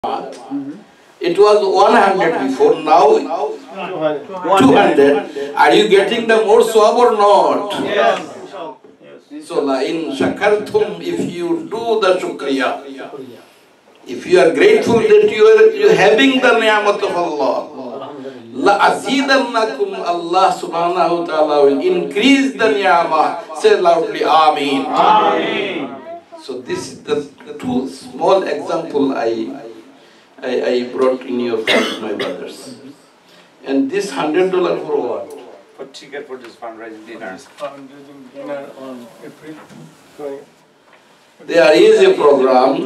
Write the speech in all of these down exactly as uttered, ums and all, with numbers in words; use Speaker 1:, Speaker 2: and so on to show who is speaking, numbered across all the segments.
Speaker 1: Mm-hmm. It was one hundred before, now two hundred. Are you getting the more swab or not?
Speaker 2: Yes.
Speaker 1: So, la in shakartum, if you do the shukriya, if you are grateful that you are you having the ni'mat of Allah, la azidannakum, Allah subhanahu wa ta'ala will increase the ni'mah. Say loudly, Ameen.
Speaker 2: Ameen.
Speaker 1: So this is the, the two small example I, I I brought in your front, my brothers. And this hundred dollar for what?
Speaker 2: For ticket for this fundraising dinner.
Speaker 3: Fundraising dinner on April twentieth.
Speaker 1: There is a program.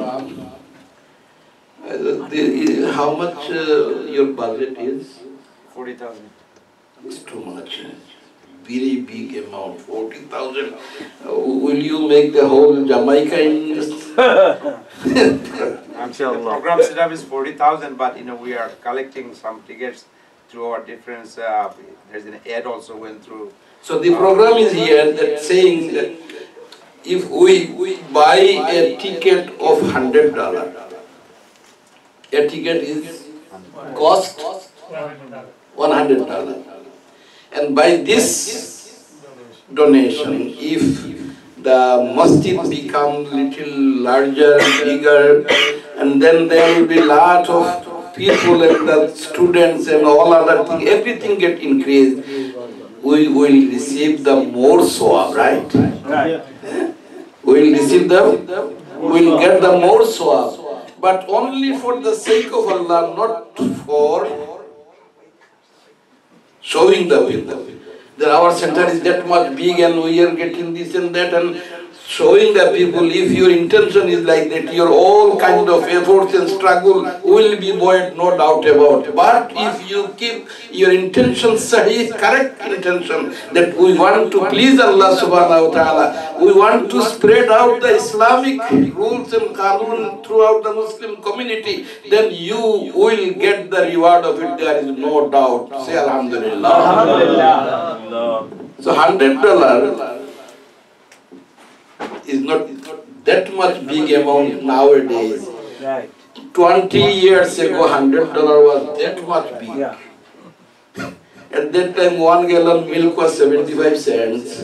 Speaker 1: Uh, the, how much uh, your budget is?
Speaker 2: Forty thousand.
Speaker 1: It's too much. Very big amount, forty thousand. Uh, will you make the whole Jamaica in?
Speaker 2: I'm sure the program setup is forty thousand, but you know we are collecting some tickets through our different. Uh, there's an ad also went through.
Speaker 1: So the program is here that saying that if we, we buy a ticket of hundred dollar, a ticket is cost one hundred dollar. And by this donation, if the masjid becomes little larger, bigger, and then there will be lot of people and the students and all other things, everything get increased, we will receive the more sawab, right?
Speaker 2: Right.
Speaker 1: We will receive the, we will get the more sawab, but only for the sake of Allah, not for showing the people that our center is that much big and we are getting this and that, and showing the people. If your intention is like that, your all kind of efforts and struggle will be void, no doubt about it. But if you keep your intention sahih, correct intention, that we want to please Allah subhanahu wa ta'ala, we want to spread out the Islamic rules and qanun throughout the Muslim community, then you will get the reward of it, there is no doubt. Say Alhamdulillah.
Speaker 2: Alhamdulillah.
Speaker 1: So hundred dollar is not that much big amount nowadays.
Speaker 2: Right.
Speaker 1: Twenty years ago, hundred dollar was that much big.
Speaker 2: Yeah.
Speaker 1: At that time, one gallon milk was seventy-five cents.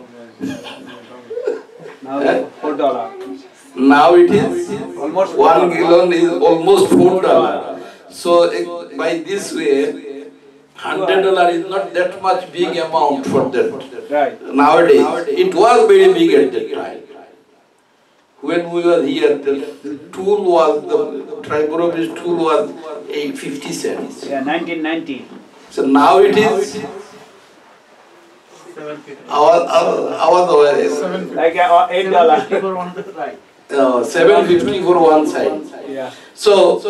Speaker 2: Now it's four dollar.
Speaker 1: Now it is
Speaker 2: Almost
Speaker 1: one gallon is almost four dollar. So eh, by this way, hundred dollar is not that much big amount for that.
Speaker 2: Right.
Speaker 1: Nowadays, it was very big at that time. When we were here, the tool was, the Triborobis tool was eight fifty cents.
Speaker 2: Yeah, nineteen ninety.
Speaker 1: So now it is, our, our, our,
Speaker 2: Like uh, eight dollar.
Speaker 3: Right.
Speaker 1: uh, seven fifty for one side.
Speaker 2: Yeah.
Speaker 1: So,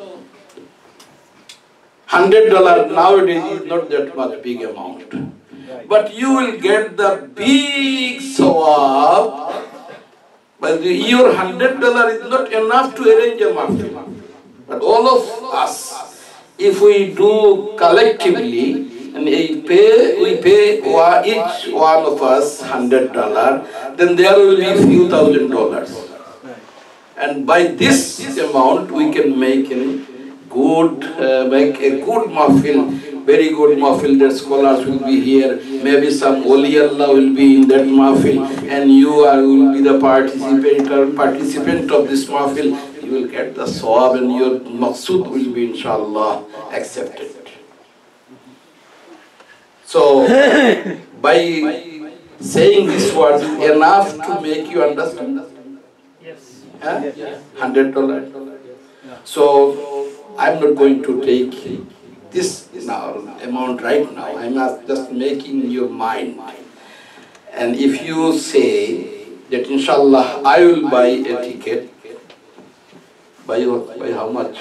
Speaker 1: hundred dollar nowadays is not that much big amount.
Speaker 2: Right.
Speaker 1: But you will get the big sawab. But your hundred dollar is not enough to arrange a mahfil. But all of us, if we do collectively, and we pay, we pay each one of us hundred dollar, then there will be few thousand dollars. And by this amount, we can make a good, uh, make a good mahfil. Very good mahfil, that scholars will be here, maybe some Wali Allah will be in that mahfil, and you are, will be the participant or participant of this mahfil. You will get the sawab and your maqsood will be inshallah accepted. So, by saying this word, enough to make you understand?
Speaker 3: Yes.
Speaker 1: Huh? Hundred dollars. So, I'm not going to take this now, amount right now. I'm just making your mind. And if you say that inshallah I will buy a ticket, by, by how much?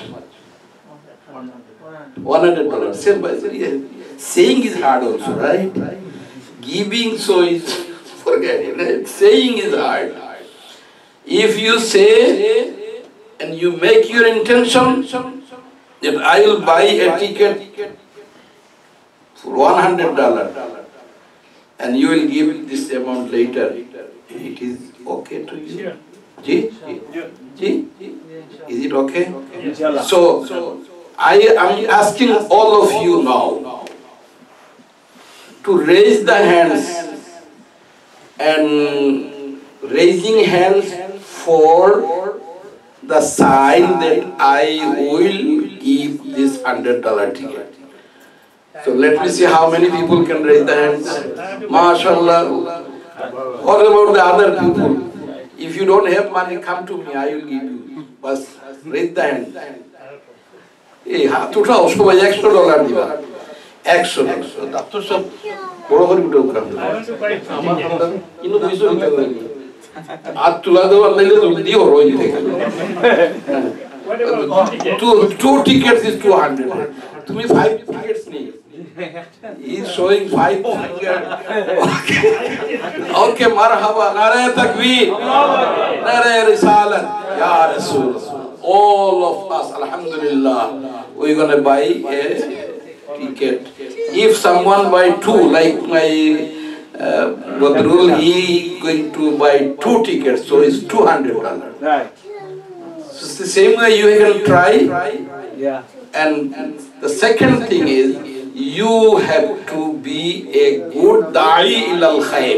Speaker 1: one hundred dollars. Saying is hard also, right? Giving so is, forget it, right? Saying is hard. If you say and you make your intention that I will buy a ticket for one hundred dollars and you will give this amount later, it is okay to you? Ji? Ji? Is it okay?
Speaker 3: Inshallah.
Speaker 1: So, I am asking all of you now to raise the hands and raising hands for the sign that I will give this hundred dollar ticket. So let me see how many people can raise the hands. MashaAllah. What about the other people? If you don't have money, come to me, I will give you. But raise the hand. Hey, হাত উঠাও সবাই একশো dollar দিবা একশো একশো তা তো সব বড় করে উঠে উঠা কিন্তু বুঝছো হাত তুলা দেওয়ার নাইলে জলদি হরো এই থেকে two two tickets is two hundred তুমি five tickets নেই he is showing five tickets okay okay marhaba nare takbir nare risalat ya rasul all of us alhamdulillah we're going to buy a ticket if someone buy two like my uh, Badrul he going to buy two tickets so it's two hundred dollars
Speaker 3: Right.
Speaker 1: so it's the same way you can try
Speaker 3: Yeah.
Speaker 1: and the second thing is you have to be a good da'i ilal khair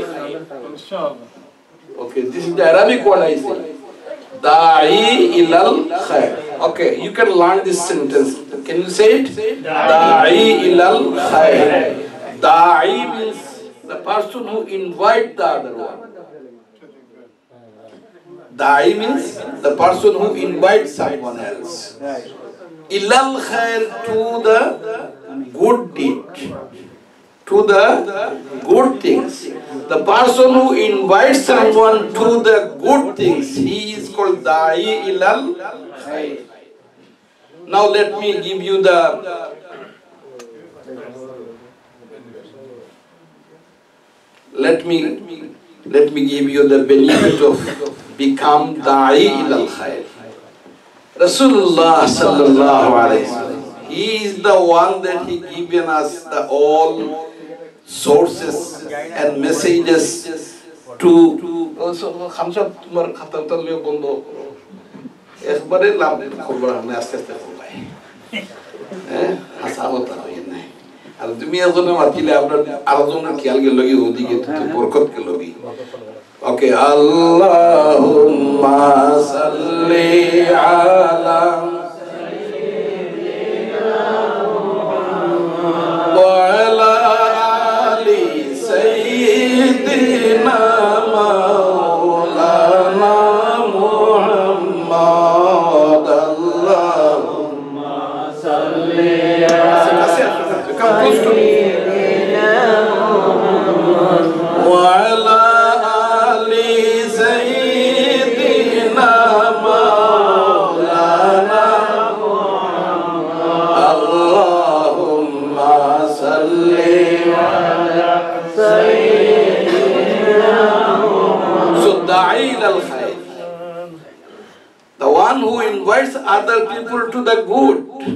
Speaker 1: okay this is the Arabic word I say da'i ilal khair okay you can learn this sentence can you say it da'i ilal khair da'i means the person who invite the other one da'i means the person who invites someone else
Speaker 3: Right.
Speaker 1: ilal khair to the good deed to the good things the person who invites someone to the good things he is called da'i ilal khair now let me give you the let me let me give you the benefit of become da'i ilal khair Rasulullah sallallahu alayhi wa sallam, he is the one that he given us the all sources and messages to khamsa tumar khatam talliyo bondo ekbare lam khobra na aste aste khobay eh hasawata hoyne আর তুমি একজনে মাতিলে আপনার আরেকজনের খেয়াল গেল কি ওদিকে তো বরকত গেল কি ওকে আল্লাহুম্মা সাল্লি আলা সাইয়্যিদিনা মুহাম্মদ ওয়া আলা আলি সাইয়্যিদিনা মাওলানা মুহাম্মদ আল্লাহুম্মা সাল্লি Come close to me. وعلى آل سيدنا مولانا اللهم صل على سيدنا So da'i ilal khair, the one who invites other people to the good.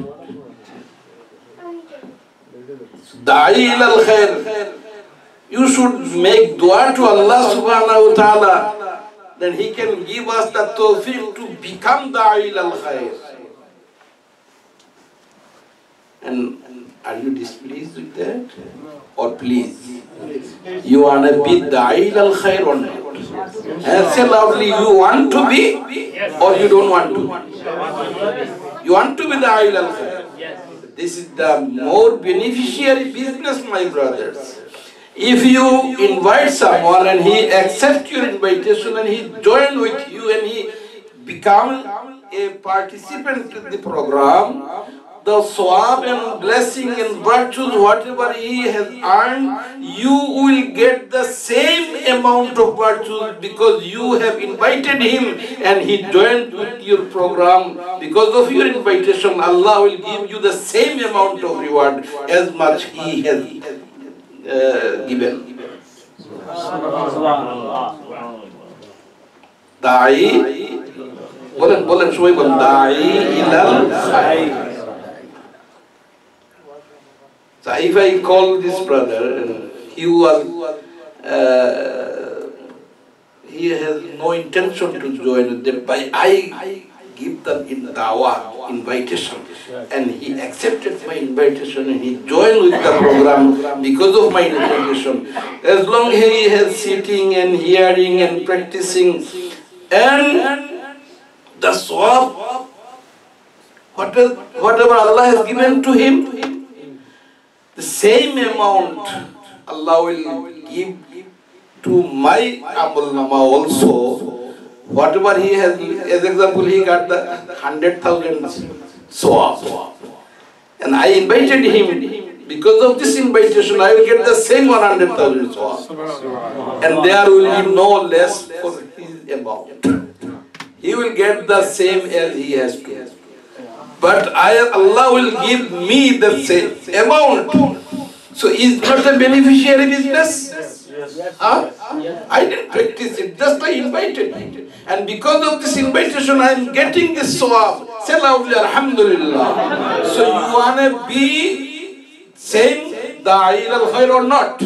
Speaker 1: Da'i ilal khair. You should make dua to Allah subhanahu wa ta'ala, then He can give us the tawfiq to become da'i ilal khair. And are you displeased with that? Or please? You want to be da'i ilal khair or not? And say loudly, you want to be or you don't want to? You want to be da'i ilal khair? This is the more beneficiary business, my brothers. If you invite someone and he accepts your invitation and he joins with you and he becomes a participant in the program, the sawab and blessing and virtues, whatever he has earned, you will get the same amount of virtues because you have invited him and he joined with your program. Because of your invitation, Allah will give you the same amount of reward as much he has uh, given. Da'i, bolen bolen সবাই বলেন da'i ilal khair. So if I call this brother, he was uh, he has no intention to join with them. By I give them in dawah, invitation, and he accepted my invitation and he joined with the program because of my invitation. As long as he is sitting and hearing and practicing, and the sawab, whatever, whatever Allah has given to him, the same amount Allah will give to my amal nama also. Whatever he has, as example, he got the hundred thousand sawab, and I invited him. Because of this invitation, I will get the same one hundred thousand sawab, and there will be no less for his amount. He will get the same as he has to. But I, Allah will give me the same amount. So is not a beneficiary business? Huh? I didn't practice it, just I invited. And because of this invitation, I am getting this sawab. Say loudly, Alhamdulillah. So you want to be saying Da'i al Khair or not?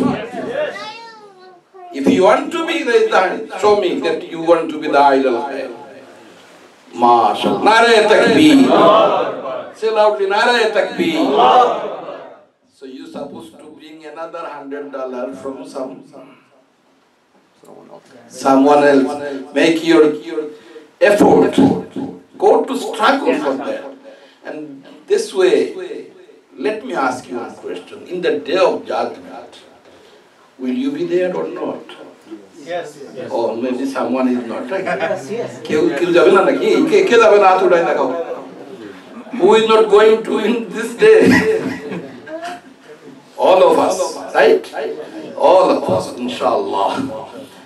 Speaker 1: If you want to be, raise the hand. Show me that you want to be Da'i al Khair. MashaAllah. Nare Takbir. Say loudly, Nare Takbir. So you supposed to bring another hundred dollars from some someone else. Make your, your effort. Go to struggle for that. And this way, let me ask you one question. In the day of judgment, will you be there or not?
Speaker 3: Yes. Yes.
Speaker 1: Or maybe someone is not, right? Yes, yes. Who is not going to in this day? All of us, right? All of us, inshallah.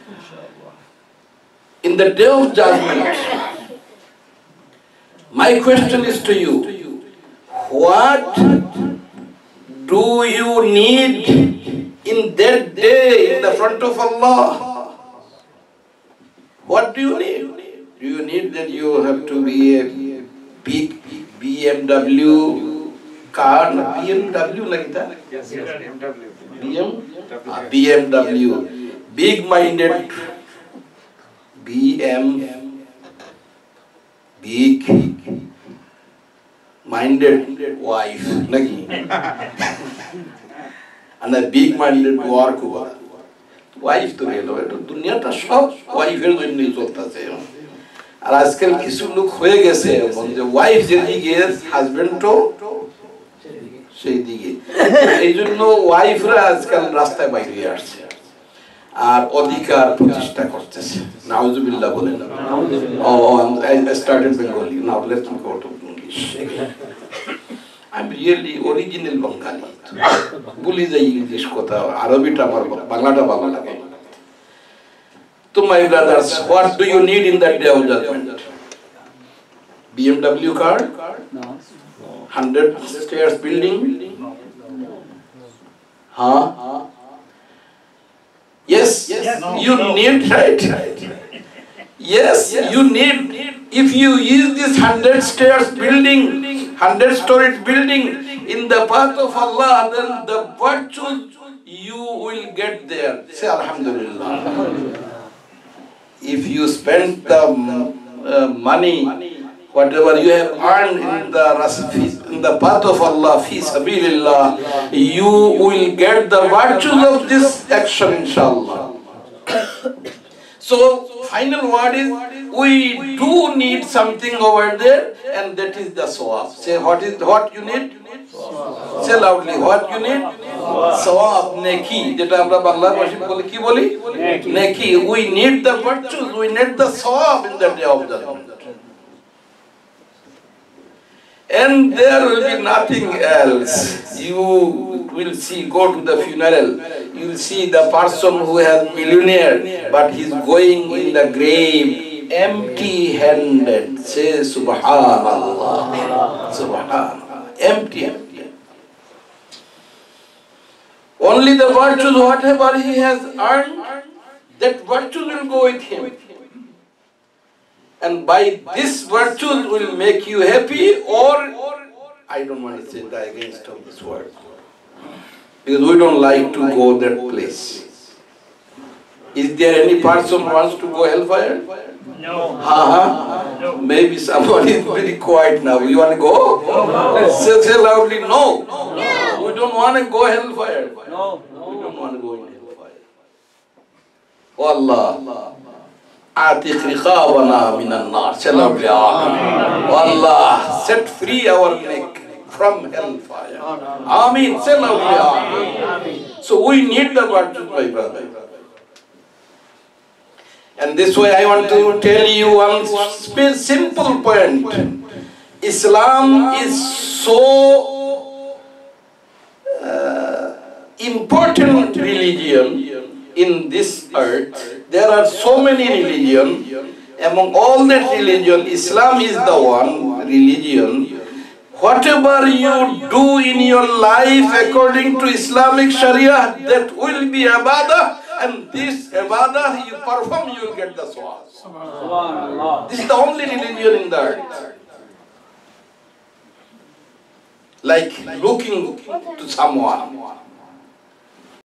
Speaker 1: In the day of judgment, my question is to you, what do you need in that day in the front of Allah? What do you need? Do you need that you have to be a big B M W car, B M W like that?
Speaker 2: Yes, yes, B M W.
Speaker 1: B M? Ah, B M W. Big-minded B M, big minded wife, and a big minded work. Wife to hell, dunya ta shop wife er jonno choltase. Ar ajkal kichu lok hoye geche je wife jedige husband to সেই দিকে এইজন্য ওয়াইফরা আজকাল রাস্তায় বাইরে আসছে আর অধিকার প্রতিষ্ঠা করতেছে নাউজুবিল্লাহ বলেন oh I started Bengali now let's go to English I am really original Bangali ভুলে যাই ইংলিশ কথা আরবিটা আমার বাংলাটা ভালো লাগে তো my brothers what do you need in that day of judgement B M W car no hundred stairs building? Huh? Yes, yes. No, you no. need, right? Yes, yes, you need. If you use this hundred stairs building, hundred storied building in the path of Allah, then the virtues you will get there. Say Alhamdulillah. If you spend the uh, money, whatever you have earned in the in the path of Allah, fi sabilillah, you will get the virtues of this action, inshallah. So, final word is, we do need something over there, and that is the sawab. Say, what is what you need? Say loudly, what you need? Sawab, neki. Jeta amra Bangla bhashi boli ki boli? Neki. We need the virtues. We need the sawab in the day of judgment. And there will be nothing else. You will see, go to the funeral, you will see the person who has millionaire, but he is going in the grave empty-handed. Say Subhanallah. Subhanallah. Empty, empty. Only the virtues, whatever he has earned, that virtue will go with him. And by this virtues will make you happy, or I don't want to say the against of this word, because we don't like to go that place. Is there any person who wants to go hellfire?
Speaker 4: No.
Speaker 1: Uh-huh. No. Maybe somebody is very quiet now. You want to go? No. Say, say loudly, no. No. We don't want to go hellfire.
Speaker 4: No.
Speaker 1: We don't want to go in hellfire. Oh Allah. Atiq riqabana minan nar. Say loudly, Amen. Oh Allah, set free our neck from hellfire. Amen. Say loudly, Amen. So we need the virtues, my brother. And this way I want to tell you one simple point. Islam is so uh, important religion in this earth. There are so many religions. Among all that religion, Islam is the one religion. Whatever you do in your life according to Islamic Sharia, that will be ibadah. And this ibadah you perform, you will get the sawab. This is the only religion in the earth. Like looking to someone.